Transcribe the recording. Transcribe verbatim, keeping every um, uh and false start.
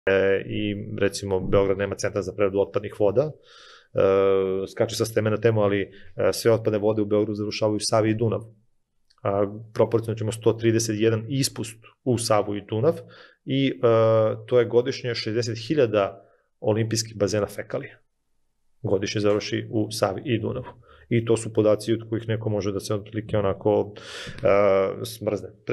i recimo Beograd nema centar za preradu otpadnih voda, skače sa teme na temu, ali sve otpadne vode u Beogradu završavaju Savi i Dunav. Proporcionalno ćemo sto trideset jedan ispust u Savu i Dunav i to je godišnje šezdeset hiljada olimpijskih bazena fekalija. Godišnje završi u Savi i Dunavu. I to su podaci od kojih neko može da se otprilike onako smrzne.